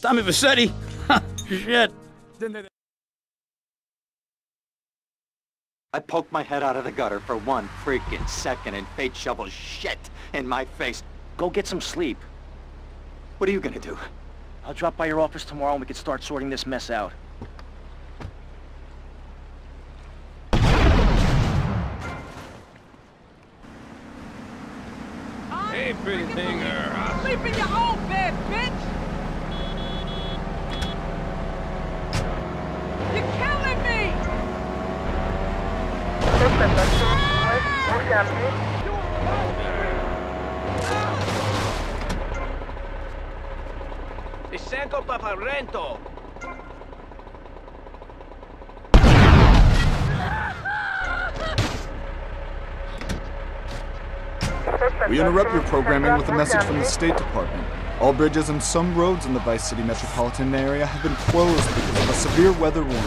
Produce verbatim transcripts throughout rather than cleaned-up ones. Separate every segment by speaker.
Speaker 1: Tommy Vassetti. Shit.
Speaker 2: I poked my head out of the gutter for one freaking second and fate shovels shit in my face.
Speaker 3: Go get some sleep.
Speaker 2: What are you gonna do?
Speaker 3: I'll drop by your office tomorrow and we can start sorting this mess out.
Speaker 4: Hey, pretty thinger.
Speaker 5: Sleep in your own bed, bitch! You're killing me!
Speaker 4: Isenko Paparento.
Speaker 6: We interrupt your programming with a message from the State Department. All bridges and some roads in the Vice City metropolitan area have been closed because of a severe weather warning.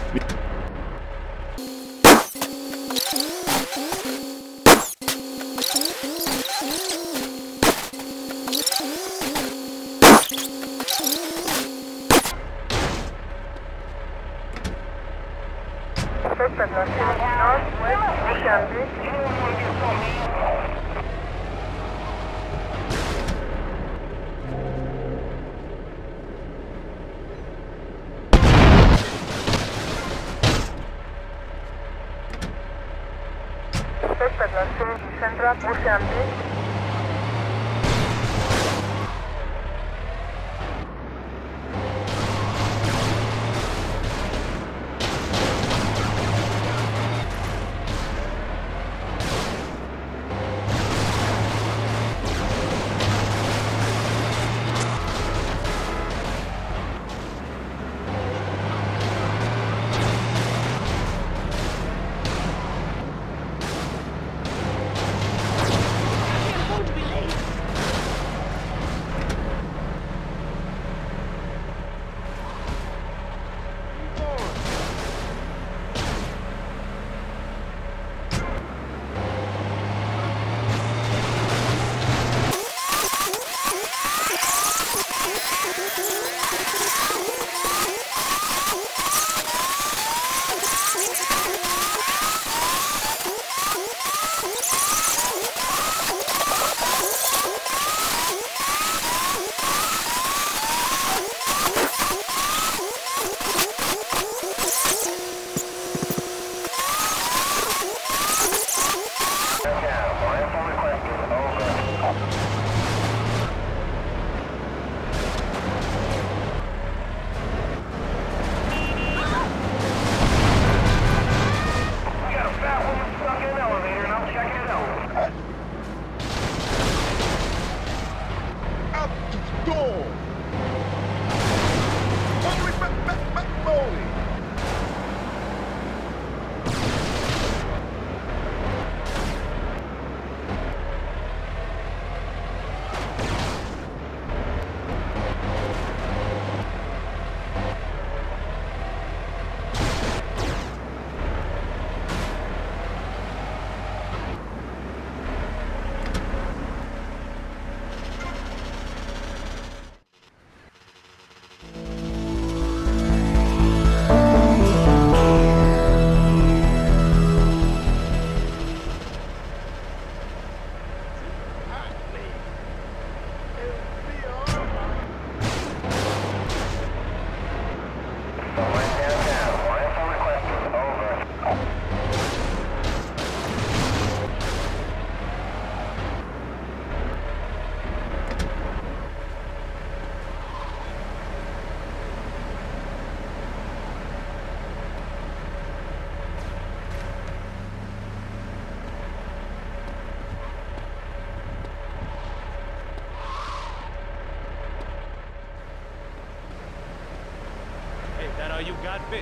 Speaker 4: That all you got, bitch?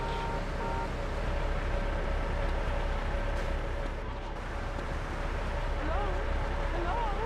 Speaker 5: Hello? Hello?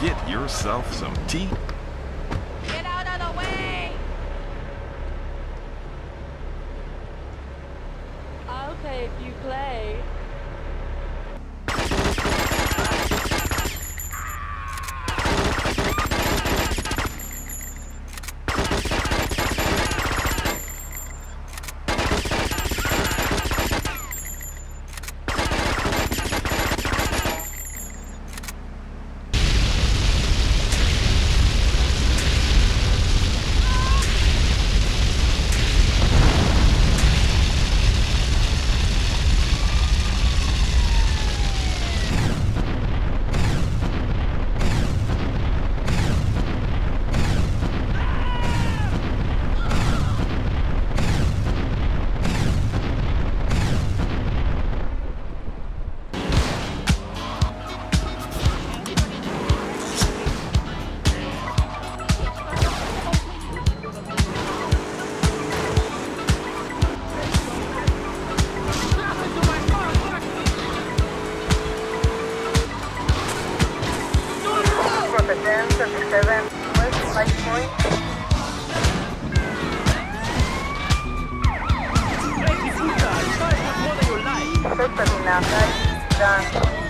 Speaker 7: get yourself some tea.
Speaker 5: Get out of the way! I'll pay if you play.
Speaker 8: ten thirty-seven West Light Point.
Speaker 4: Crazy puta, you guys was more than your life.
Speaker 8: Six thirty-nine, done.